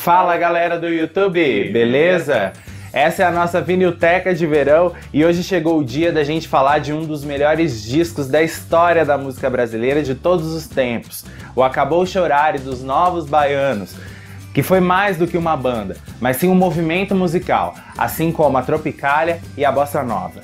Fala galera do YouTube, beleza? Essa é a nossa vinilteca de verão e hoje chegou o dia da gente falar de um dos melhores discos da história da música brasileira de todos os tempos, o Acabou Chorar dos Novos Baianos, que foi mais do que uma banda, mas sim um movimento musical, assim como a Tropicália e a Bossa Nova.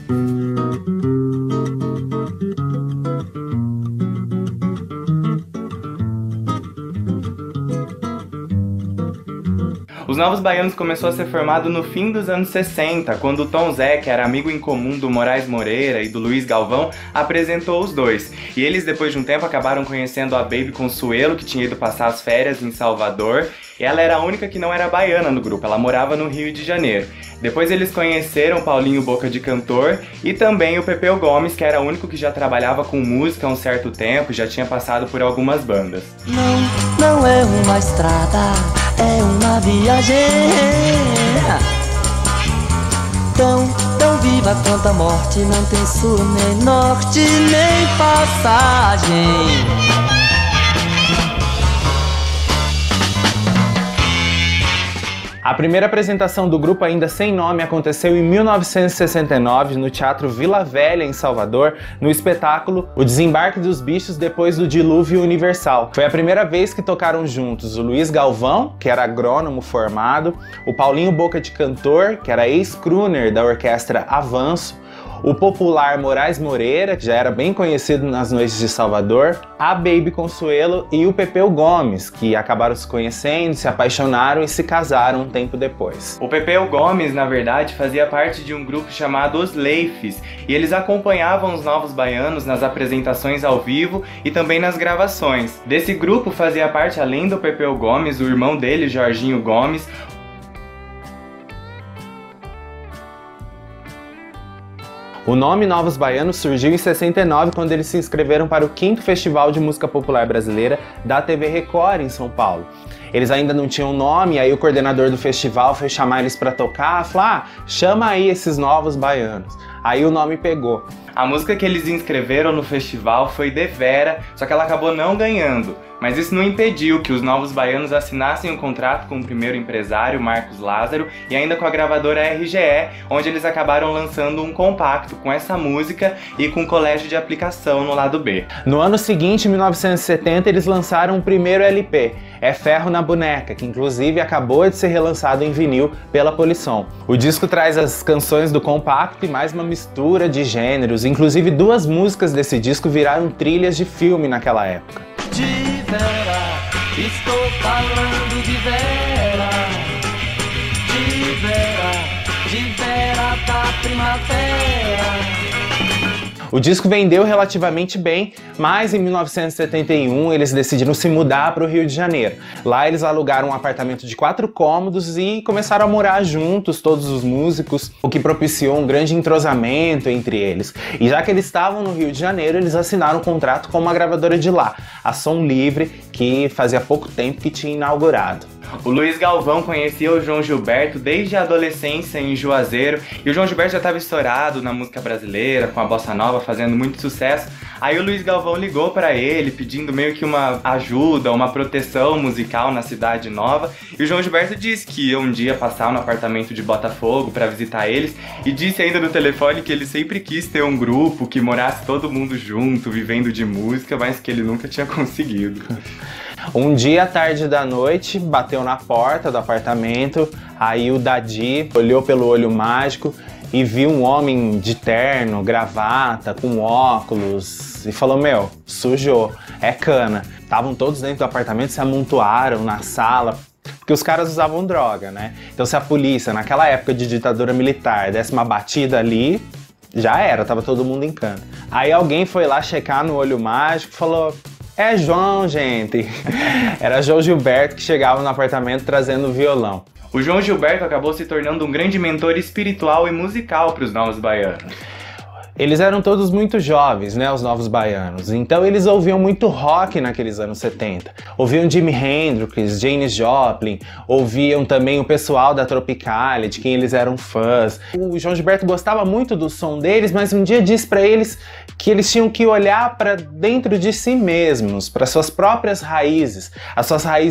Os Novos Baianos começou a ser formado no fim dos anos 60, quando o Tom Zé, que era amigo em comum do Moraes Moreira e do Luiz Galvão, apresentou os dois. E eles, depois de um tempo, acabaram conhecendo a Baby Consuelo, que tinha ido passar as férias em Salvador, e ela era a única que não era baiana no grupo, ela morava no Rio de Janeiro. Depois eles conheceram Paulinho Boca de Cantor e também o Pepeu Gomes, que era o único que já trabalhava com música há um certo tempo, já tinha passado por algumas bandas. Não é uma estrada, é uma viagem tão viva quanto a morte, não tem sul, nem norte, nem passagem. A primeira apresentação do grupo, ainda sem nome, aconteceu em 1969 no Teatro Vila Velha, em Salvador, no espetáculo O Desembarque dos Bichos Depois do Dilúvio Universal. Foi a primeira vez que tocaram juntos o Luiz Galvão, que era agrônomo formado, o Paulinho Boca de Cantor, que era ex-crooner da orquestra Avanço, o popular Moraes Moreira, que já era bem conhecido nas noites de Salvador, a Baby Consuelo e o Pepeu Gomes, que acabaram se conhecendo, se apaixonaram e se casaram um tempo depois. O Pepeu Gomes, na verdade, fazia parte de um grupo chamado Os Leifes, e eles acompanhavam os Novos Baianos nas apresentações ao vivo e também nas gravações. Desse grupo fazia parte, além do Pepeu Gomes, o irmão dele, Jorginho Gomes. O nome Novos Baianos surgiu em 69, quando eles se inscreveram para o 5º Festival de Música Popular Brasileira da TV Record, em São Paulo. Eles ainda não tinham nome, aí o coordenador do festival foi chamar eles para tocar, falou: chama aí esses Novos Baianos. Aí o nome pegou. A música que eles inscreveram no festival foi Devera, só que ela acabou não ganhando. Mas isso não impediu que os Novos Baianos assinassem um contrato com o primeiro empresário, Marcos Lázaro, e ainda com a gravadora RGE, onde eles acabaram lançando um compacto com essa música e com colégio de aplicação no lado B. No ano seguinte, em 1970, eles lançaram o primeiro LP, É Ferro na Boneca, que inclusive acabou de ser relançado em vinil pela Polisson. O disco traz as canções do compacto e mais uma mistura de gêneros, inclusive 2 músicas desse disco viraram trilhas de filme naquela época. De vera, estou falando de vera, de vera da primavera. O disco vendeu relativamente bem, mas em 1971 eles decidiram se mudar para o Rio de Janeiro. Lá eles alugaram um apartamento de 4 cômodos e começaram a morar juntos, todos os músicos, o que propiciou um grande entrosamento entre eles. E já que eles estavam no Rio de Janeiro, eles assinaram um contrato com uma gravadora de lá, a Som Livre, que fazia pouco tempo que tinha inaugurado. O Luiz Galvão conhecia o João Gilberto desde a adolescência em Juazeiro, e o João Gilberto já estava estourado na música brasileira, com a Bossa Nova fazendo muito sucesso. Aí o Luiz Galvão ligou para ele pedindo meio que uma ajuda, uma proteção musical na cidade nova, e o João Gilberto disse que ia um dia passar no apartamento de Botafogo para visitar eles, e disse ainda no telefone que ele sempre quis ter um grupo que morasse todo mundo junto, vivendo de música, mas que ele nunca tinha conseguido. Um dia, à tarde da noite, bateu na porta do apartamento, aí o Dadi olhou pelo olho mágico e viu um homem de terno, gravata, com óculos, e falou: meu, sujou, é cana. Estavam todos dentro do apartamento, se amontoaram na sala, porque os caras usavam droga, né? Então se a polícia, naquela época de ditadura militar, desse uma batida ali, já era, tava todo mundo em cana. Aí alguém foi lá checar no olho mágico e falou: é João, gente. Era João Gilberto que chegava no apartamento trazendo o violão. O João Gilberto acabou se tornando um grande mentor espiritual e musical para os Novos Baianos. Eles eram todos muito jovens, né, os Novos Baianos, então eles ouviam muito rock naqueles anos 70. Ouviam Jimi Hendrix, Janis Joplin, ouviam também o pessoal da Tropicália, de quem eles eram fãs. O João Gilberto gostava muito do som deles, mas um dia disse para eles que eles tinham que olhar para dentro de si mesmos, para suas próprias raízes, as suas raízes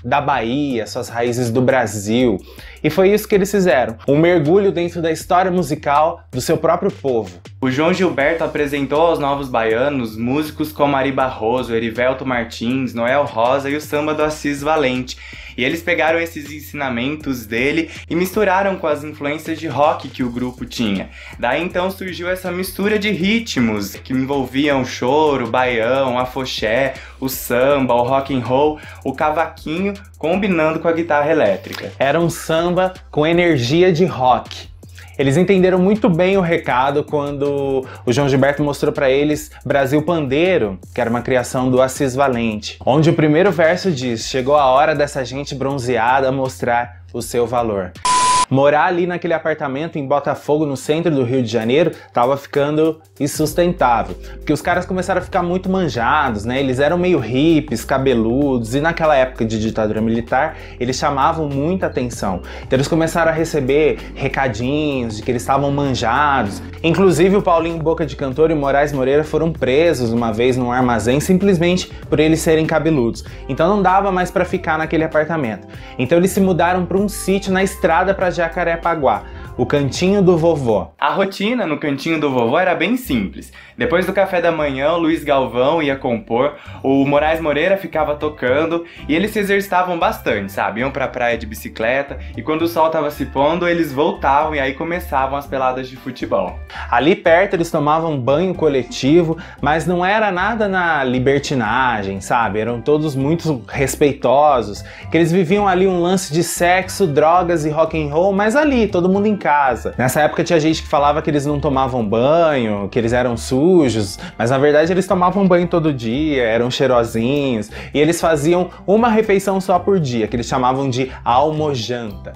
da Bahia, suas raízes do Brasil. E foi isso que eles fizeram, um mergulho dentro da história musical do seu próprio povo. O João Gilberto apresentou aos novos baianos músicos como Ari Barroso, Erivelto Martins, Noel Rosa e o samba do Assis Valente. E eles pegaram esses ensinamentos dele e misturaram com as influências de rock que o grupo tinha. Daí então surgiu essa mistura de ritmos que envolviam o choro, o baião, o afoxé, o samba, o rock and roll, o cavaquinho, combinando com a guitarra elétrica. Era um samba com energia de rock. Eles entenderam muito bem o recado quando o João Gilberto mostrou para eles Brasil Pandeiro, que era uma criação do Assis Valente, onde o primeiro verso diz: chegou a hora dessa gente bronzeada mostrar o seu valor. Morar ali naquele apartamento em Botafogo, no centro do Rio de Janeiro, tava ficando insustentável, porque os caras começaram a ficar muito manjados, né? Eles eram meio hippies, cabeludos, e naquela época de ditadura militar, eles chamavam muita atenção. Então eles começaram a receber recadinhos de que eles estavam manjados. Inclusive o Paulinho Boca de Cantor e o Moraes Moreira foram presos uma vez num armazém simplesmente por eles serem cabeludos. Então não dava mais para ficar naquele apartamento. Então eles se mudaram para um sítio na estrada para Jacarepaguá, o Cantinho do Vovó. A rotina no Cantinho do Vovó era bem simples. Depois do café da manhã, o Luiz Galvão ia compor, o Moraes Moreira ficava tocando e eles se exercitavam bastante, sabe? Iam pra praia de bicicleta e quando o sol tava se pondo, eles voltavam e aí começavam as peladas de futebol. Ali perto eles tomavam banho coletivo, mas não era nada na libertinagem, sabe? Eram todos muito respeitosos, que eles viviam ali um lance de sexo, drogas e rock and roll, mas ali, todo mundo em casa. Nessa época tinha gente que falava que eles não tomavam banho, que eles eram sujos, mas na verdade eles tomavam banho todo dia, eram cheirosinhos, e eles faziam uma refeição só por dia, que eles chamavam de almojanta.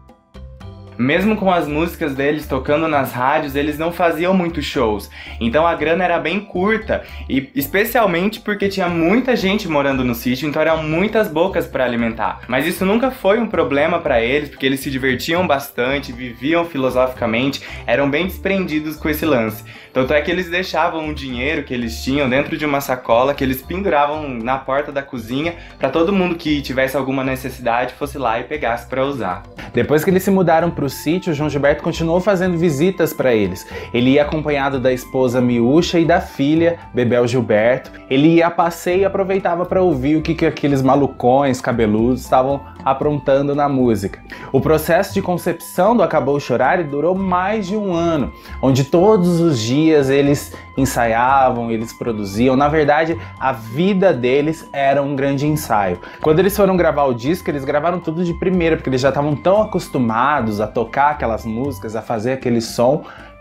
Mesmo com as músicas deles tocando nas rádios, eles não faziam muitos shows. Então a grana era bem curta, e especialmente porque tinha muita gente morando no sítio, então eram muitas bocas para alimentar. Mas isso nunca foi um problema para eles, porque eles se divertiam bastante, viviam filosoficamente, eram bem desprendidos com esse lance. Tanto é que eles deixavam o dinheiro que eles tinham dentro de uma sacola que eles penduravam na porta da cozinha para todo mundo que tivesse alguma necessidade fosse lá e pegasse para usar. Depois que eles se mudaram para o sítio, o João Gilberto continuou fazendo visitas para eles. Ele ia acompanhado da esposa Miúcha e da filha, Bebel Gilberto. Ele ia a passeio e aproveitava para ouvir o que aqueles malucões cabeludos estavam aprontando na música. O processo de concepção do Acabou Chorar durou mais de um ano, onde todos os dias eles ensaiavam, eles produziam. Na verdade, a vida deles era um grande ensaio. Quando eles foram gravar o disco, eles gravaram tudo de primeira, porque eles já estavam tão acostumados a tocar aquelas músicas, a fazer aquele som,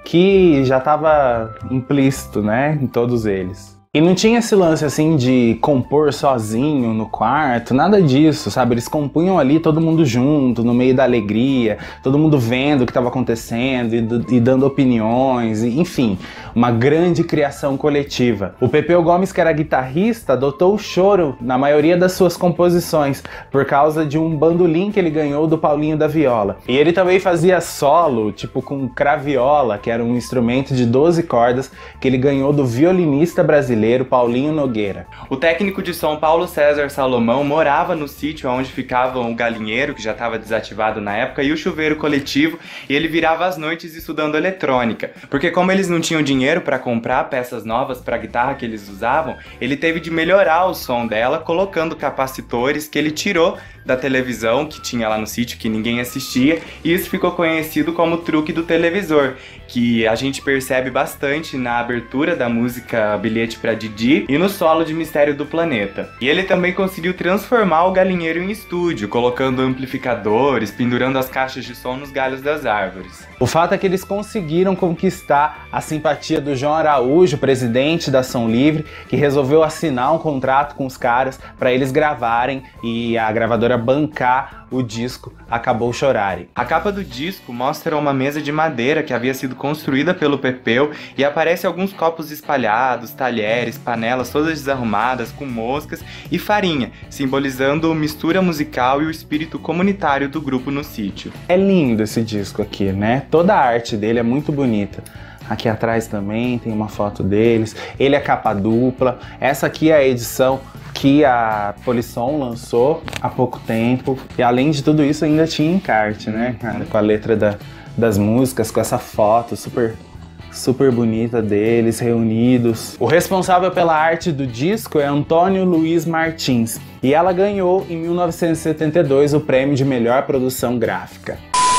que já estava implícito, né, em todos eles. E não tinha esse lance assim de compor sozinho no quarto, nada disso, sabe? Eles compunham ali todo mundo junto, no meio da alegria, todo mundo vendo o que estava acontecendo e dando opiniões, enfim, uma grande criação coletiva. O Pepeu Gomes, que era guitarrista, adotou o choro na maioria das suas composições, por causa de um bandolim que ele ganhou do Paulinho da Viola. E ele também fazia solo, tipo com craviola, que era um instrumento de 12 cordas, que ele ganhou do violinista brasileiro Paulinho Nogueira. O técnico de som Paulo César Salomão morava no sítio onde ficavam o galinheiro, que já estava desativado na época, e o chuveiro coletivo, e ele virava as noites estudando eletrônica. Porque como eles não tinham dinheiro para comprar peças novas para a guitarra que eles usavam, ele teve de melhorar o som dela colocando capacitores que ele tirou da televisão que tinha lá no sítio, que ninguém assistia, e isso ficou conhecido como truque do televisor, que a gente percebe bastante na abertura da música Bilhete pra Didi e no solo de Mistério do Planeta. E ele também conseguiu transformar o galinheiro em estúdio, colocando amplificadores, pendurando as caixas de som nos galhos das árvores. O fato é que eles conseguiram conquistar a simpatia do João Araújo, presidente da Som Livre, que resolveu assinar um contrato com os caras para eles gravarem e a gravadora bancar o disco Acabou Chorar. A capa do disco mostra uma mesa de madeira que havia sido construída pelo Pepeu e aparece alguns copos espalhados, talheres, panelas todas desarrumadas com moscas e farinha, simbolizando a mistura musical e o espírito comunitário do grupo no sítio. É lindo esse disco aqui, né? Toda a arte dele é muito bonita. Aqui atrás também tem uma foto deles. Ele é capa dupla. Essa aqui é a edição que a Polisson lançou há pouco tempo. E além de tudo isso, ainda tinha encarte, né, cara? Com a letra das músicas, com essa foto super bonita deles reunidos. O responsável pela arte do disco é Antônio Luiz Martins. E ela ganhou em 1972 o prêmio de melhor produção gráfica.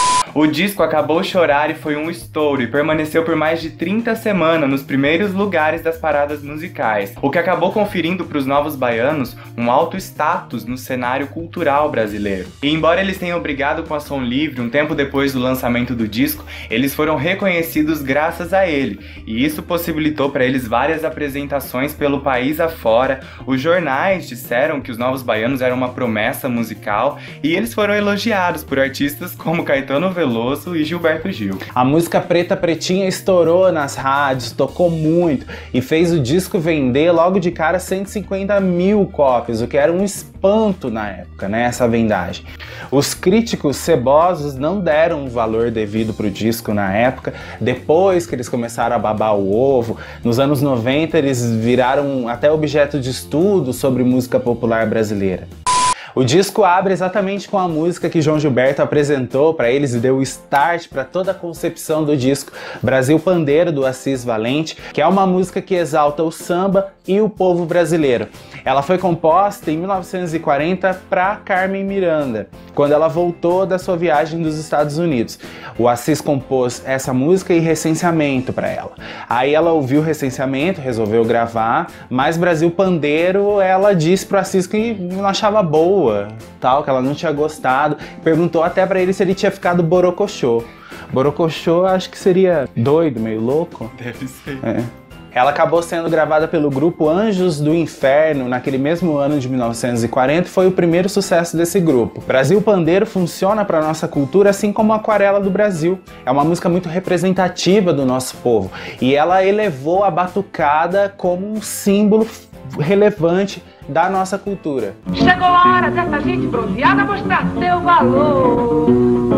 O disco Acabou Chorar e foi um estouro e permaneceu por mais de 30 semanas nos primeiros lugares das paradas musicais, o que acabou conferindo para os Novos Baianos um alto status no cenário cultural brasileiro. E embora eles tenham brigado com a Som Livre um tempo depois do lançamento do disco, eles foram reconhecidos graças a ele, e isso possibilitou para eles várias apresentações pelo país afora. Os jornais disseram que os Novos Baianos eram uma promessa musical e eles foram elogiados por artistas como Caetano Veloso e Gilberto Gil. A música Preta Pretinha estourou nas rádios, tocou muito e fez o disco vender logo de cara 150 mil cópias, o que era um espanto na época, né, essa vendagem. Os críticos cebosos não deram o valor devido pro disco na época, depois que eles começaram a babar o ovo. Nos anos 90 eles viraram até objeto de estudo sobre música popular brasileira. O disco abre exatamente com a música que João Gilberto apresentou para eles e deu o start para toda a concepção do disco, Brasil Pandeiro, do Assis Valente, que é uma música que exalta o samba e o povo brasileiro. Ela foi composta em 1940 para Carmen Miranda, quando ela voltou da sua viagem dos Estados Unidos. O Assis compôs essa música e Recenseamento para ela. Aí ela ouviu o Recenseamento, resolveu gravar, mas Brasil Pandeiro ela disse pro Assis que não achava boa, tal, que ela não tinha gostado. Perguntou até para ele se ele tinha ficado borocochô. Borocochô acho que seria doido, meio louco. Deve ser. É. Ela acabou sendo gravada pelo grupo Anjos do Inferno naquele mesmo ano de 1940 e foi o primeiro sucesso desse grupo. Brasil Pandeiro funciona para nossa cultura assim como a Aquarela do Brasil. É uma música muito representativa do nosso povo e ela elevou a batucada como um símbolo relevante da nossa cultura. Chegou a hora dessa gente bronzeada mostrar seu valor.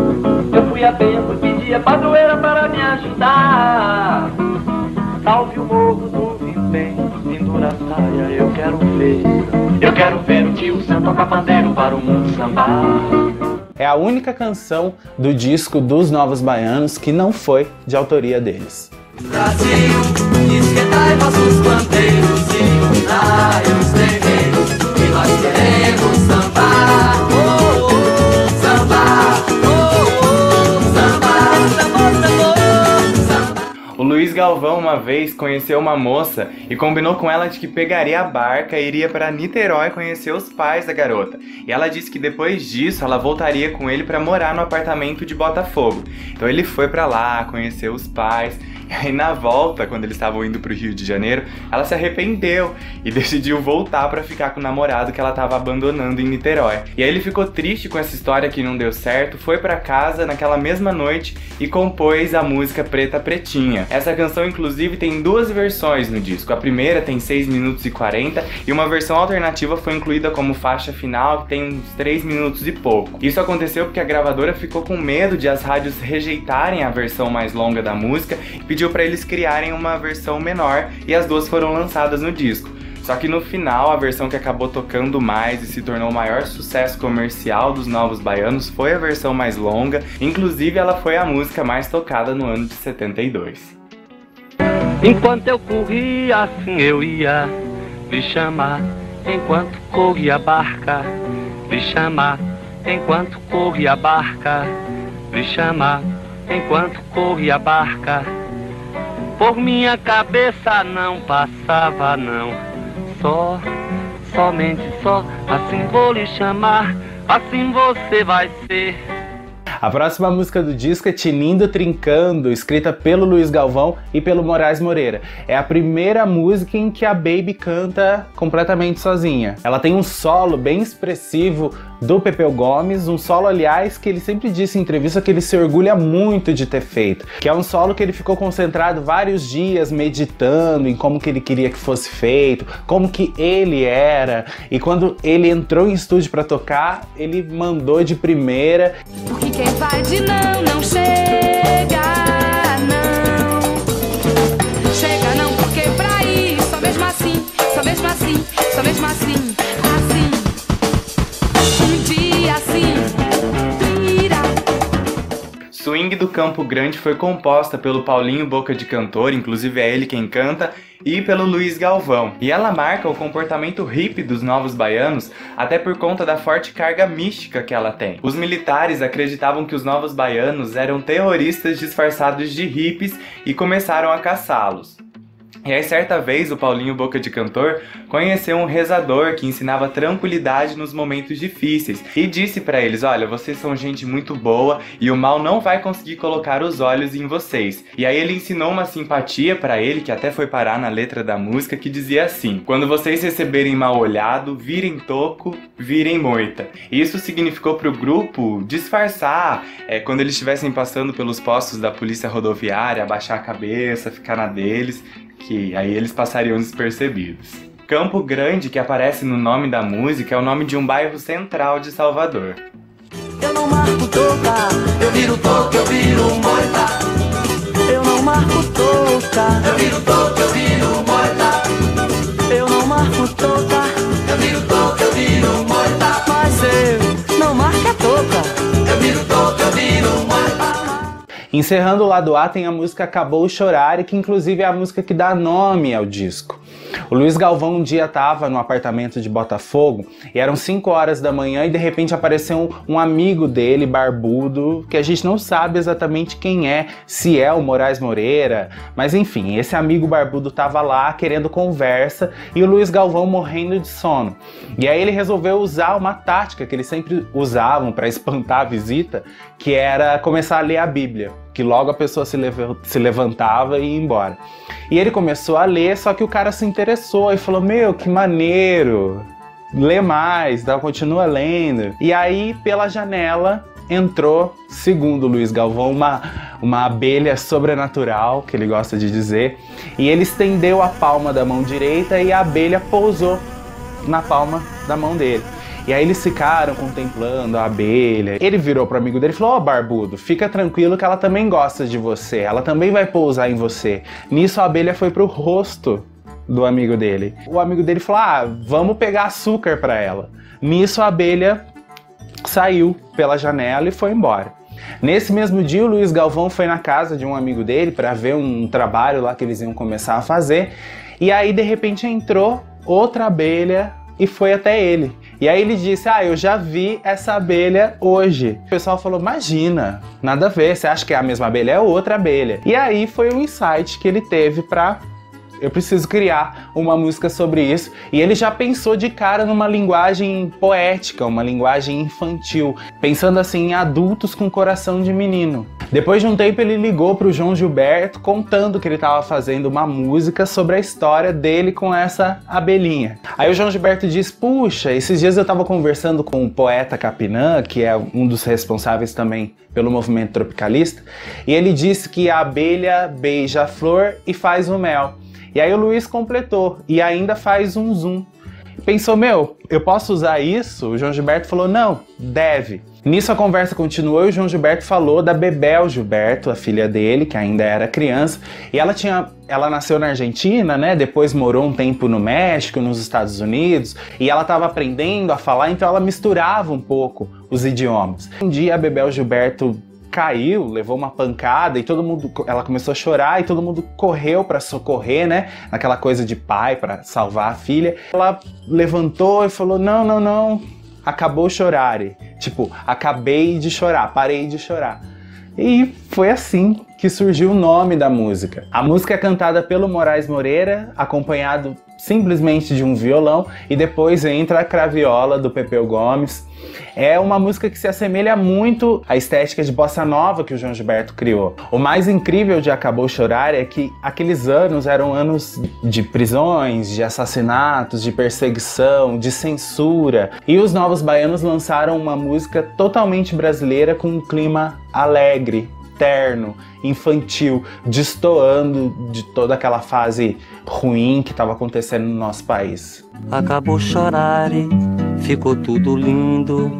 Eu fui a tempo, pedi a padroeira para me ajudar. Salve o morro do Vintém, pendura a saia, eu quero ver o tio Sam tocar pandeiro para o mundo sambar. É a única canção do disco dos Novos Baianos que não foi de autoria deles. Brasil, esquentai vossos pandeiros e unai os terreiros, que nós queremos sambar, oh, oh, sambar, oh, oh, sambar, sambar, sambar. O Luiz Galvão uma vez conheceu uma moça e combinou com ela de que pegaria a barca e iria para Niterói conhecer os pais da garota. E ela disse que depois disso ela voltaria com ele para morar no apartamento de Botafogo. Então ele foi para lá, conheceu os pais. E aí na volta, quando eles estavam indo pro Rio de Janeiro, ela se arrependeu e decidiu voltar pra ficar com o namorado que ela tava abandonando em Niterói. E aí ele ficou triste com essa história que não deu certo, foi pra casa naquela mesma noite e compôs a música Preta Pretinha. Essa canção inclusive tem duas versões no disco. A primeira tem 6 minutos e 40 e uma versão alternativa foi incluída como faixa final que tem uns 3 minutos e pouco. Isso aconteceu porque a gravadora ficou com medo de as rádios rejeitarem a versão mais longa da música e pediu para eles criarem uma versão menor e as duas foram lançadas no disco. Só que no final, a versão que acabou tocando mais e se tornou o maior sucesso comercial dos Novos Baianos foi a versão mais longa, inclusive ela foi a música mais tocada no ano de 72. Enquanto eu corria, assim eu ia lhe chamar. Enquanto corria a barca, lhe chamar. Enquanto corria a barca, lhe chamar. Enquanto corria a barca, por minha cabeça não passava não. Somente só, assim vou lhe chamar, assim você vai ser. A próxima música do disco é Tinindo Trincando, escrita pelo Luiz Galvão e pelo Moraes Moreira. É a primeira música em que a Baby canta completamente sozinha. Ela tem um solo bem expressivo do Pepeu Gomes, um solo, aliás, que ele sempre disse em entrevista que ele se orgulha muito de ter feito, que é um solo que ele ficou concentrado vários dias meditando em como que ele queria que fosse feito, como que ele era, e quando ele entrou em estúdio para tocar, ele mandou de primeira. Porque quem vai de não chega, não. Chega não, porque pra ir, só mesmo assim, só mesmo assim, só mesmo assim. Swing do Campo Grande foi composta pelo Paulinho Boca de Cantor, inclusive é ele quem canta, e pelo Luiz Galvão. E ela marca o comportamento hippie dos novos baianos, até por conta da forte carga mística que ela tem. Os militares acreditavam que os novos baianos eram terroristas disfarçados de hippies e começaram a caçá-los. E aí, certa vez, o Paulinho Boca de Cantor conheceu um rezador que ensinava tranquilidade nos momentos difíceis e disse pra eles: olha, vocês são gente muito boa e o mal não vai conseguir colocar os olhos em vocês. E aí ele ensinou uma simpatia pra ele, que até foi parar na letra da música, que dizia assim: quando vocês receberem mal olhado, virem toco, virem moita. E isso significou pro grupo disfarçar, quando eles estivessem passando pelos postos da polícia rodoviária, abaixar a cabeça, ficar na deles, que aí eles passariam despercebidos. Campo Grande, que aparece no nome da música, é o nome de um bairro central de Salvador. Eu não marco toca, eu viro toca, eu viro moita. Eu não marco toca, eu viro toca, eu viro moita. Eu não marco toca, eu viro toca, eu viro moita. Mas eu não marco a toca, eu viro toca, eu viro moita. Encerrando o lado A tem a música Acabou Chorar, que inclusive é a música que dá nome ao disco. O Luiz Galvão um dia estava no apartamento de Botafogo e eram 5 horas da manhã e de repente apareceu um amigo dele, barbudo, que a gente não sabe exatamente quem é, se é o Moraes Moreira, mas enfim, esse amigo barbudo estava lá querendo conversa e o Luiz Galvão morrendo de sono. E aí ele resolveu usar uma tática que eles sempre usavam para espantar a visita, que era começar a ler a Bíblia, que logo a pessoa se levantava e ia embora. E ele começou a ler, só que o cara se interessou e falou: meu, que maneiro, lê mais, então continua lendo. E aí, pela janela, entrou, segundo o Luiz Galvão, uma abelha sobrenatural, que ele gosta de dizer, e ele estendeu a palma da mão direita e a abelha pousou na palma da mão dele. E aí eles ficaram contemplando a abelha. Ele virou pro amigo dele e falou: ó, barbudo, fica tranquilo que ela também gosta de você, ela também vai pousar em você. Nisso a abelha foi pro rosto do amigo dele. O amigo dele falou: ah, vamos pegar açúcar pra ela. Nisso a abelha saiu pela janela e foi embora. Nesse mesmo dia, o Luiz Galvão foi na casa de um amigo dele para ver um trabalho lá que eles iam começar a fazer. E aí, de repente, entrou outra abelha e foi até ele. E aí ele disse: ah, eu já vi essa abelha hoje. O pessoal falou: imagina, nada a ver, você acha que é a mesma abelha? É outra abelha. E aí foi um insight que ele teve pra: eu preciso criar uma música sobre isso. E ele já pensou de cara numa linguagem poética, uma linguagem infantil, pensando assim em adultos com coração de menino. Depois de um tempo ele ligou pro João Gilberto contando que ele estava fazendo uma música sobre a história dele com essa abelhinha. Aí o João Gilberto disse: puxa, esses dias eu estava conversando com o poeta Capinã, que é um dos responsáveis também pelo movimento tropicalista, e ele disse que a abelha beija a flor e faz o mel. E aí o Luiz completou, e ainda faz um zoom. Pensou: meu, eu posso usar isso? O João Gilberto falou: não, deve. Nisso a conversa continuou e o João Gilberto falou da Bebel Gilberto, a filha dele, que ainda era criança, e ela nasceu na Argentina, né? Depois morou um tempo no México, nos Estados Unidos, e ela estava aprendendo a falar, então ela misturava um pouco os idiomas. Um dia a Bebel Gilberto caiu, levou uma pancada e ela começou a chorar e todo mundo correu para socorrer, né? Naquela coisa de pai para salvar a filha. Ela levantou e falou: não, não, não, acabou chorar. Tipo, acabei de chorar, parei de chorar. E foi assim que surgiu o nome da música. A música é cantada pelo Moraes Moreira, acompanhado simplesmente de um violão, e depois entra a craviola do Pepeu Gomes. É uma música que se assemelha muito à estética de bossa nova que o João Gilberto criou. O mais incrível de Acabou Chorar é que aqueles anos eram anos de prisões, de assassinatos, de perseguição, de censura. E os Novos Baianos lançaram uma música totalmente brasileira com um clima alegre, terno, infantil, destoando de toda aquela fase ruim que estava acontecendo no nosso país. Acabou chorar, ficou tudo lindo,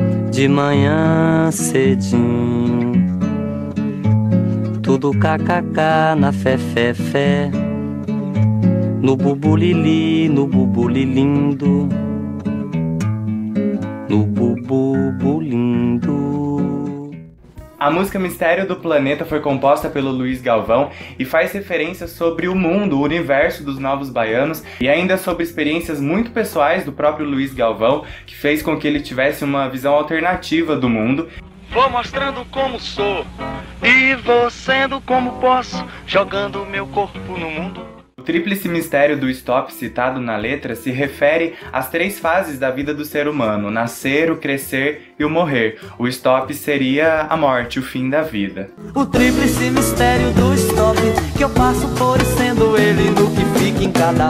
de manhã cedinho, tudo kkk na fé, no bubulili, no bubulilindo, no bubulindo. A música Mistério do Planeta foi composta pelo Luiz Galvão e faz referência sobre o mundo, o universo dos Novos Baianos e ainda sobre experiências muito pessoais do próprio Luiz Galvão, que fez com que ele tivesse uma visão alternativa do mundo. Vou mostrando como sou e vou sendo como posso, jogando meu corpo no mundo. O tríplice mistério do stop citado na letra se refere às 3 fases da vida do ser humano: nascer, o crescer e o morrer. O stop seria a morte, o fim da vida. O tríplice mistério do stop, que eu passo por sendo ele no que fica em cada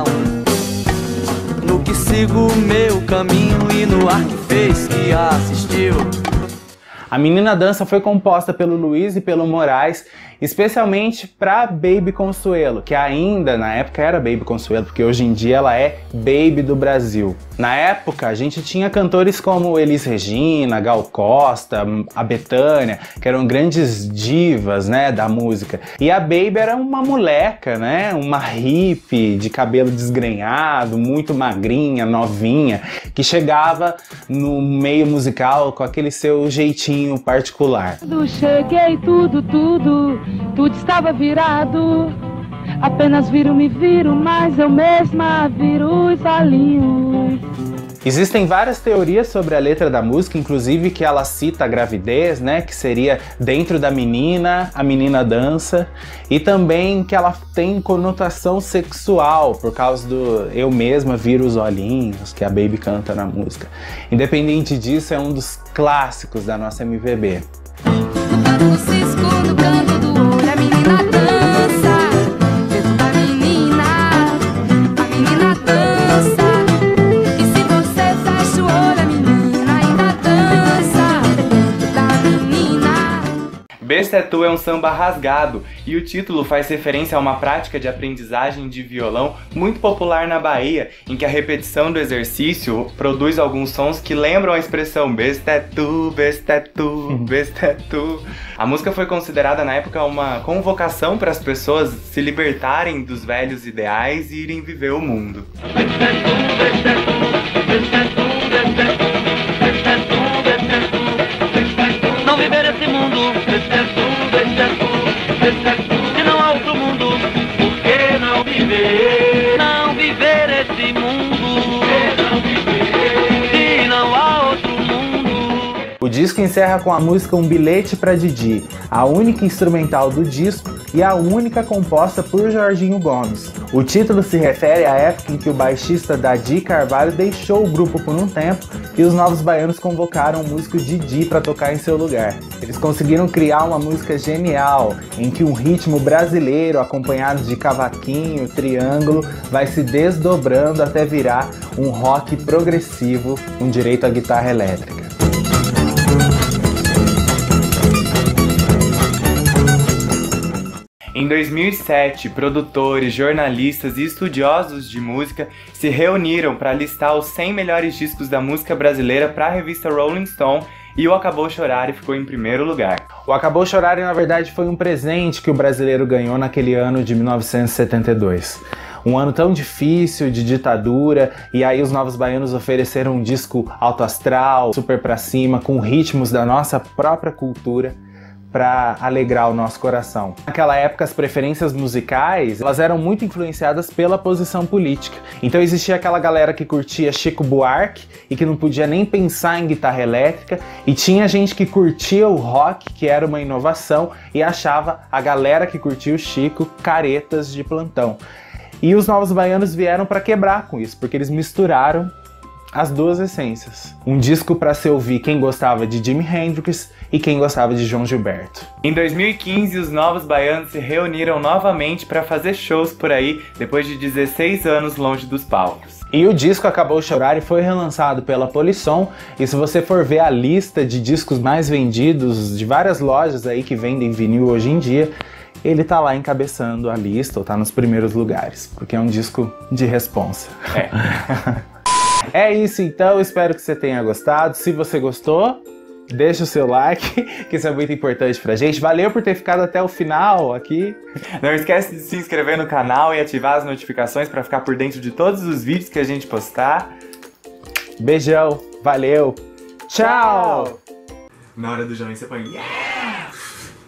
um, no que sigo o meu caminho e no ar que fez, que assistiu. A Menina Dança foi composta pelo Luiz e pelo Moraes, especialmente para Baby Consuelo, que ainda na época era Baby Consuelo, porque hoje em dia ela é Baby do Brasil. Na época a gente tinha cantores como Elis Regina, Gal Costa, a Bethânia, que eram grandes divas, né, da música. E a Baby era uma moleca, né, uma hippie de cabelo desgrenhado, muito magrinha, novinha, que chegava no meio musical com aquele seu jeitinho particular. Cheguei, tudo estava virado. Apenas me viro, mas eu mesma viro os olhinhos. Existem várias teorias sobre a letra da música, inclusive que ela cita a gravidez, né, que seria dentro da menina, a menina dança, e também que ela tem conotação sexual, por causa do eu mesma viro os olhinhos, que a Baby canta na música. Independente disso, é um dos clássicos da nossa MPB. No canto do cisco, no canto do olho, a menina dança. Dentro da menina, a menina dança. E se você fecha o olho, a menina ainda dança. Dentro da menina. Besta é Tu é um samba rasgado, e o título faz referência a uma prática de aprendizagem de violão muito popular na Bahia, em que a repetição do exercício produz alguns sons que lembram a expressão besta é tu, besta é tu, besta é tu. A música foi considerada na época uma convocação para as pessoas se libertarem dos velhos ideais e irem viver o mundo. Não viver esse mundo, se não há outro mundo, por que não viver? Não viver esse mundo, se não há outro mundo. O disco encerra com a música Um Bilhete pra Didi, a única instrumental do disco e a única composta por Jorginho Gomes. O título se refere à época em que o baixista Dadi Carvalho deixou o grupo por um tempo e os Novos Baianos convocaram o músico Didi para tocar em seu lugar. Eles conseguiram criar uma música genial, em que um ritmo brasileiro acompanhado de cavaquinho, triângulo, vai se desdobrando até virar um rock progressivo com direito à guitarra elétrica. Em 2007, produtores, jornalistas e estudiosos de música se reuniram para listar os 100 melhores discos da música brasileira para a revista Rolling Stone, e o Acabou Chorar ficou em primeiro lugar. O Acabou Chorar, na verdade, foi um presente que o brasileiro ganhou naquele ano de 1972. Um ano tão difícil, de ditadura, e aí os Novos Baianos ofereceram um disco alto astral, super pra cima, com ritmos da nossa própria cultura, para alegrar o nosso coração. Naquela época, as preferências musicais, elas eram muito influenciadas pela posição política. Então existia aquela galera que curtia Chico Buarque e que não podia nem pensar em guitarra elétrica, e tinha gente que curtia o rock, que era uma inovação, e achava a galera que curtia o Chico caretas de plantão. E os Novos Baianos vieram para quebrar com isso, porque eles misturaram as duas essências. Um disco para se ouvir quem gostava de Jimi Hendrix e quem gostava de João Gilberto. Em 2015, os Novos Baianos se reuniram novamente para fazer shows por aí, depois de 16 anos longe dos palcos. E o disco Acabou Chorar foi relançado pela Polisson, e se você for ver a lista de discos mais vendidos de várias lojas aí que vendem vinil hoje em dia, ele tá lá encabeçando a lista, ou tá nos primeiros lugares, porque é um disco de responsa. É isso então, espero que você tenha gostado. Se você gostou, deixa o seu like, que isso é muito importante pra gente. Valeu por ter ficado até o final aqui. Não esquece de se inscrever no canal e ativar as notificações para ficar por dentro de todos os vídeos que a gente postar. Beijão, valeu, tchau! Na hora do João você põe yeah!